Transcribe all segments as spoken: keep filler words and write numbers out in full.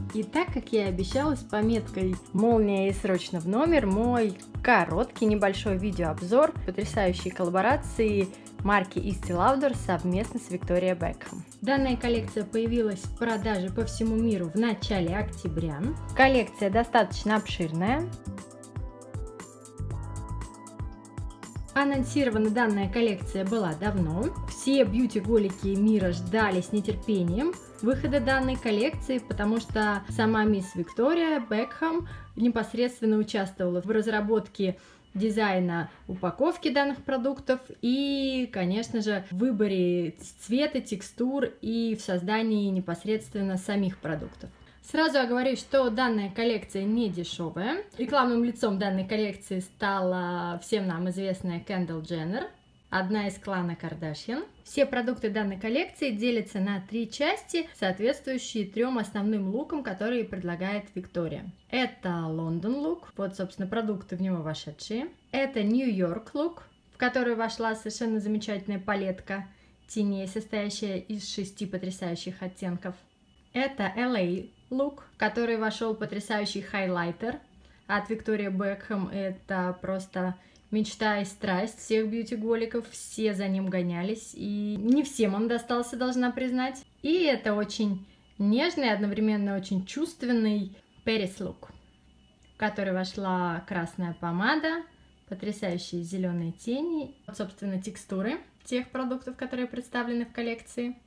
И так как я и обещала, с пометкой «Молния и срочно в номер» мой короткий небольшой видеообзор потрясающей коллаборации марки Estee Lauder совместно с Викторией Бекхэм. Данная коллекция появилась в продаже по всему миру в начале октября. Коллекция достаточно обширная. Анонсирована данная коллекция была давно. Все бьюти-голики мира ждали с нетерпением выхода данной коллекции, потому что сама мисс Виктория Бекхэм непосредственно участвовала в разработке дизайна упаковки данных продуктов и, конечно же, в выборе цвета, текстур и в создании непосредственно самих продуктов. Сразу оговорюсь, что данная коллекция не дешевая. Рекламным лицом данной коллекции стала всем нам известная Кендалл Дженнер, одна из клана Кардашьян. Все продукты данной коллекции делятся на три части, соответствующие трем основным лукам, которые предлагает Виктория. Это Лондон лук, вот, собственно, продукты в него вошедшие. Это Нью-Йорк лук, в который вошла совершенно замечательная палетка теней, состоящая из шести потрясающих оттенков. Это эл эй лук, в который вошел потрясающий хайлайтер от Виктории Бекхэм. Это просто мечта и страсть всех бьюти-голиков, все за ним гонялись, и не всем он достался, должна признать. И это очень нежный, одновременно очень чувственный Пэрис лук, в который вошла красная помада, потрясающие зеленые тени, собственно, текстуры тех продуктов, которые представлены в коллекции.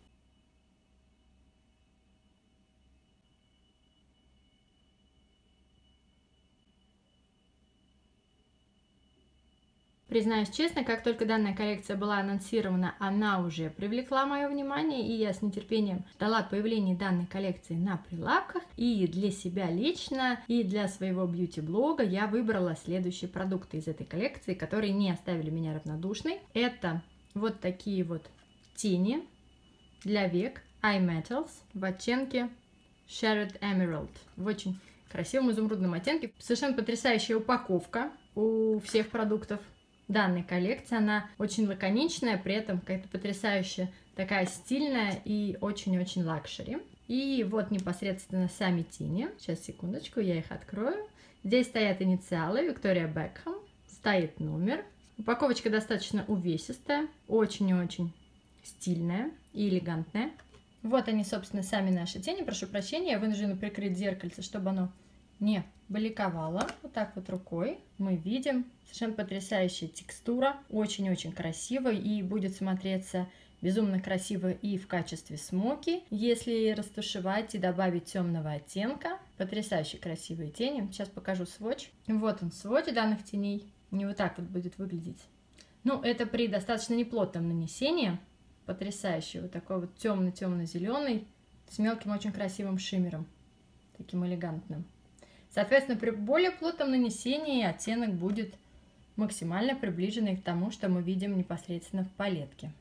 Признаюсь честно, как только данная коллекция была анонсирована, она уже привлекла мое внимание, и я с нетерпением ждала появления данной коллекции на прилавках. И для себя лично, и для своего бьюти-блога я выбрала следующие продукты из этой коллекции, которые не оставили меня равнодушной. Это вот такие вот тени для век Eye Metals в оттенке Shattered Emerald, в очень красивом изумрудном оттенке. Совершенно потрясающая упаковка у всех продуктов данной коллекции. Она очень лаконичная, при этом какая-то потрясающая, такая стильная и очень-очень лакшери. И вот непосредственно сами тени. Сейчас, секундочку, я их открою. Здесь стоят инициалы Виктория Бекхэм, стоит номер. Упаковочка достаточно увесистая, очень-очень стильная и элегантная. Вот они, собственно, сами наши тени. Прошу прощения, я вынуждена прикрыть зеркальце, чтобы оно не бликовало. Вот так вот рукой мы видим совершенно потрясающая текстура, очень-очень красиво, и будет смотреться безумно красиво и в качестве смоки, если растушевать и добавить темного оттенка. Потрясающе красивые тени. Сейчас покажу сводч. Вот он, сводч данных теней. Не вот так вот будет выглядеть. Ну, это при достаточно неплотном нанесении. Потрясающий, вот такой вот темно-темно-зеленый с мелким очень красивым шиммером, таким элегантным. Соответственно, при более плотном нанесении оттенок будет максимально приближенный к тому, что мы видим непосредственно в палетке.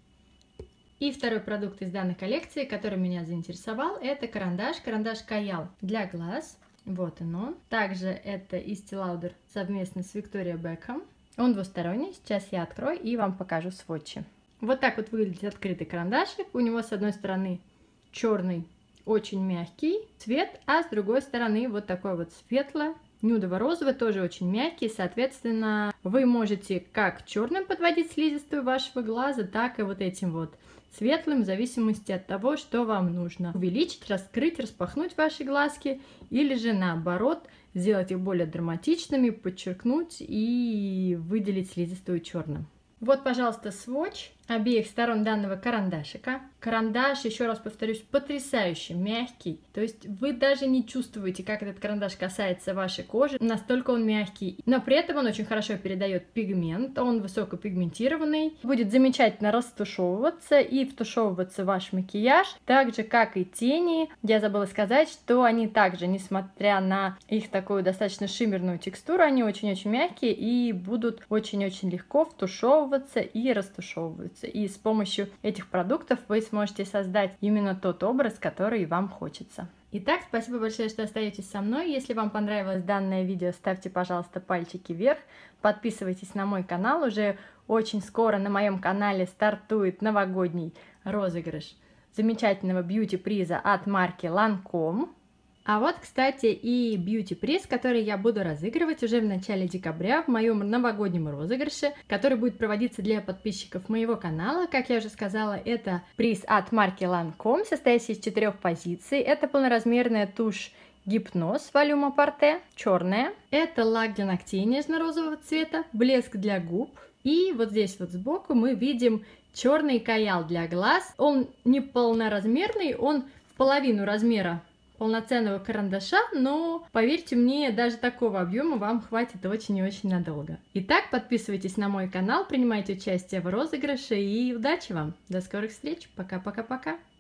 И второй продукт из данной коллекции, который меня заинтересовал, это карандаш, карандаш Каял для глаз. Вот он. Также это Estee Lauder совместно с Викторией Бекхэм. Он двусторонний, сейчас я открою и вам покажу сводчи. Вот так вот выглядит открытый карандашик. У него с одной стороны черный, очень мягкий цвет, а с другой стороны вот такой вот светло нюдово-розовый, тоже очень мягкий. Соответственно, вы можете как черным подводить слизистую вашего глаза, так и вот этим вот светлым, в зависимости от того, что вам нужно. Увеличить, раскрыть, распахнуть ваши глазки, или же наоборот, сделать их более драматичными, подчеркнуть и выделить слизистую черным. Вот, пожалуйста, сводч обеих сторон данного карандашика. Карандаш, еще раз повторюсь, потрясающе мягкий. То есть вы даже не чувствуете, как этот карандаш касается вашей кожи. Настолько он мягкий. Но при этом он очень хорошо передает пигмент. Он высокопигментированный. Будет замечательно растушевываться и втушевываться ваш макияж. Так же, как и тени. Я забыла сказать, что они также, несмотря на их такую достаточно шиммерную текстуру, они очень-очень мягкие и будут очень-очень легко втушевываться и растушевываться. И с помощью этих продуктов вы сможете создать именно тот образ, который вам хочется. Итак, спасибо большое, что остаетесь со мной. Если вам понравилось данное видео, ставьте, пожалуйста, пальчики вверх. Подписывайтесь на мой канал. Уже очень скоро на моем канале стартует новогодний розыгрыш замечательного бьюти-приза от марки Lancome. А вот, кстати, и бьюти-приз, который я буду разыгрывать уже в начале декабря в моем новогоднем розыгрыше, который будет проводиться для подписчиков моего канала. Как я уже сказала, это приз от марки Lancome, состоящий из четырех позиций. Это полноразмерная тушь Гипноз Волюма Порте, черная. Это лак для ногтей нежно-розового цвета, блеск для губ. И вот здесь вот сбоку мы видим черный каял для глаз. Он не полноразмерный, он в половину размера полноценного карандаша, но, поверьте мне, даже такого объема вам хватит очень и очень надолго. Итак, подписывайтесь на мой канал, принимайте участие в розыгрыше и удачи вам! До скорых встреч! Пока-пока-пока!